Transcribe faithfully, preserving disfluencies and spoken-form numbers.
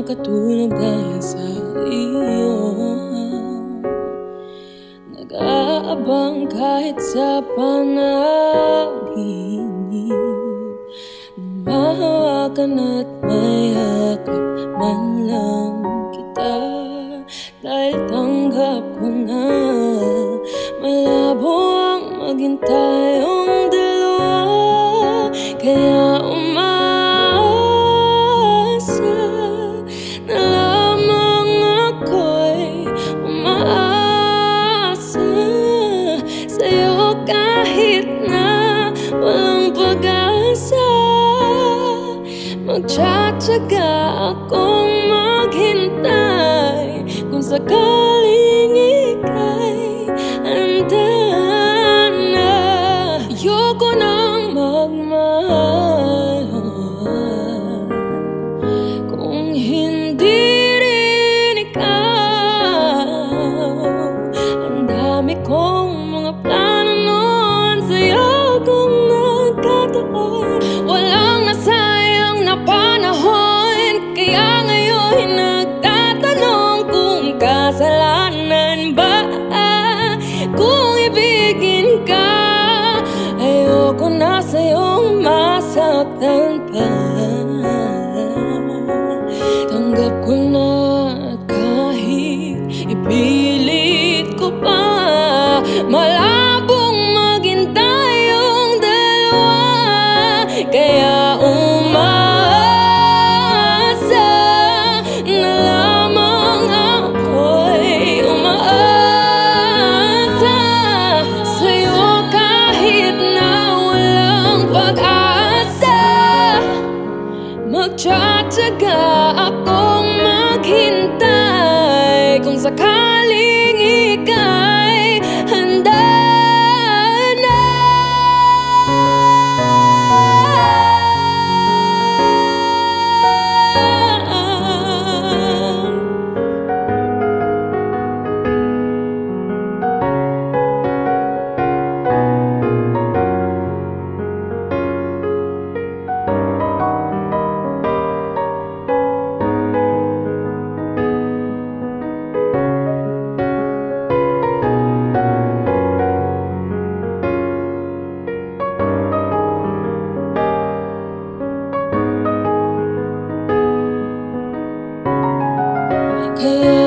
makatulog dahil sa iyo. Nag-aabang kahit sa panaginip, lumahawakan at mayakap man lang kita. Dahil tanggap ko na malabo ang maging tayong dalawa. Kaya umaasa na lamang ako'y umaasa sa'yo kahit na walang pag-asa. Magtsatsaga akong maghintay kung sakaling ika'y handa na. Ayoko nang magmahal kung hindi rin ikaw. Ang dami kong mga plano noon sa'yo kung nagkataon. Walang nasayang na panahon, kaya ngayon nagtatanong kung kasalanan ba kung ibigin ka. Ayoko na sa'yong masaktan pa. Tanggap ko na at kahit ipilit ko pa, malabong maging tayong dalawa. Kaya umaasa na lamang ako'y umaasa sa'yo kahit na walang pag-asa. Magtsatsaga akong maghintay kung sakaling ika'y handa na. Kaya